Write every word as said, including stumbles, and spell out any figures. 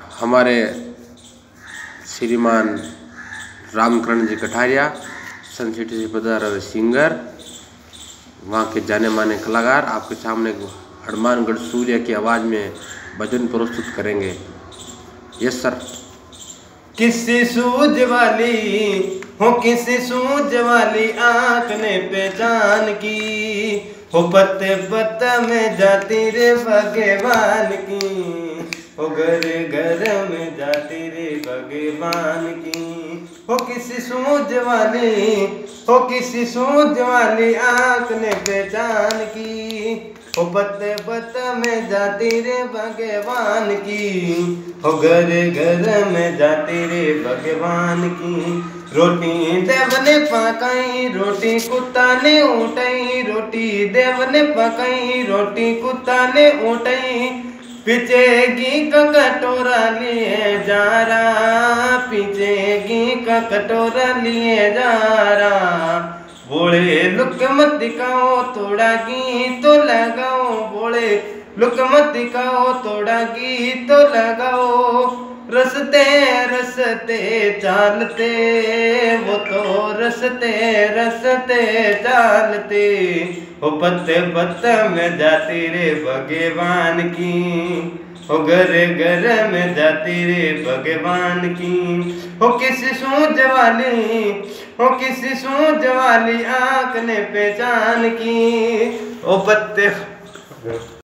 हमारे श्रीमान रामकरण जी कठारिया सन सिटी से पधारे हुए सिंगर, वहाँ के जाने माने कलाकार आपके सामने हनुमानगढ़ सूर्य की आवाज़ में भजन प्रस्तुत करेंगे। Yes sir. किसी सूझ वाली हो किसी सूझ वाली आँख ने पहचान की हो, पत्ते पत्ता में जाती रे भगवान की हो, घर घर में जाती रे भगवान की हो। किसी सूझ वाली हो किसी सूझ वाली आँख ने पहचान की हो, पत्ते पत्ता में जाती रे भगवान की हो, घर घर में जाती रे भगवान की। रोटी देव ने पकाई रोटी कुत्ता ने उठाई, रोटी देव ने पकाई रोटी कुत्ता ने उठाई, पीछे घी का कटोरा लिए जा रहा, पीछे घी का कटोरा लिए जा रहा। बोले लुक मत दिखाओ थोड़ा घी तो लगाओ, बोले लुक मत दिखाओ थोड़ा घी तो लगाओ। रसते रसते चालते वो तो रसते रसते चालते हो, पत्ते पत्ते में जाती रे भगवान की हो, घर घर में जाती रे भगवान की हो। किसी सूझ वाली हो किसी सूझ वाली आँख ने पहचान की ओ, पत्ते